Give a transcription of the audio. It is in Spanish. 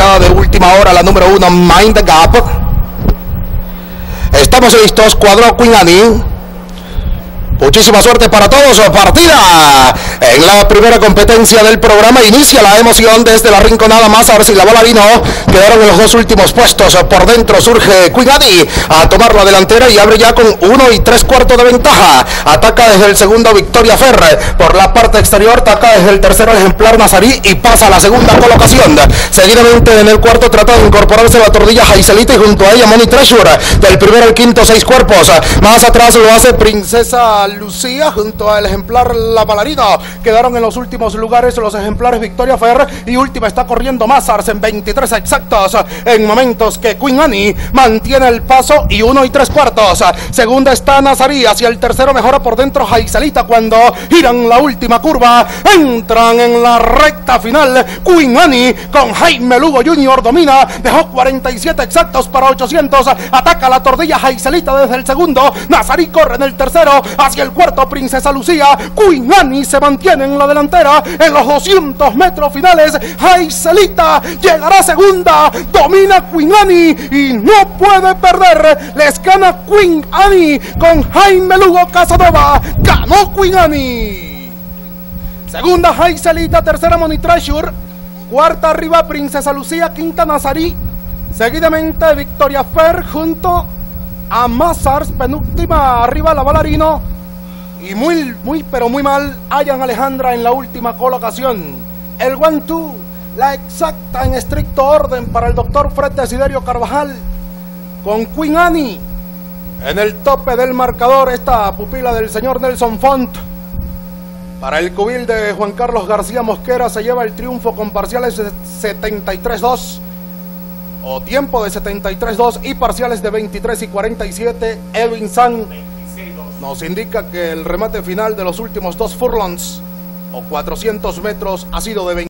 retirada de última hora, la número 1, Mind the Gap. Estamos listos, cuadro Queen Annie. Muchísima suerte para todos. Partida en la primera competencia del programa. Inicia la emoción desde la rinconada. Más a ver si la bola vino. Quedaron en los dos últimos puestos. Por dentro surge Queen Annie a tomar la delantera y abre ya con 1 3/4 de ventaja. Ataca desde el segundo Victoria Ferre. Por la parte exterior ataca desde el tercero el ejemplar Nazarí y pasa a la segunda colocación. Seguidamente en el cuarto trata de incorporarse la tordilla Jaiselita y junto a ella Money Treasure. Del primero al quinto 6 cuerpos. Más atrás lo hace Princesa Lucía junto al ejemplar La Palarina. Quedaron en los últimos lugares los ejemplares Victoria Fer y última está corriendo Mazars en 23 exactos. En momentos que Queen Annie mantiene el paso y 1 3/4. Segunda está Nazarí, hacia el tercero mejora por dentro Jaiselita cuando giran la última curva. Entran en la recta final. Queen Annie con Jaime Lugo Jr. domina, dejó 47 exactos para 800. Ataca la tordilla Jaiselita desde el segundo. Nazarí corre en el tercero, hacia el cuarto Princesa Lucía. Queen Annie se mantiene en la delantera. En los 200 metros finales Jaiselita llegará segunda. Domina Queen Annie y no puede perder. Les gana Queen Annie con Jaime Lugo Casanova. Ganó Queen Annie. Segunda Jaiselita, tercera Money Treasure, cuarta arriba Princesa Lucía, quinta Nazarí, seguidamente Victoria Fer junto a Mazars, penúltima arriba La Balarino y muy pero muy mal Ayan Alejandra en la última colocación. El 1-2, la exacta en estricto orden para el doctor Fred Desiderio Carvajal, con Queen Annie en el tope del marcador, esta pupila del señor Nelson Font. Para el cubil de Juan Carlos García Mosquera se lleva el triunfo con parciales de 73-2 o tiempo de 73-2 y parciales de 23 y 47. Edwin San nos indica que el remate final de los últimos 2 furlongs o 400 metros ha sido de 20.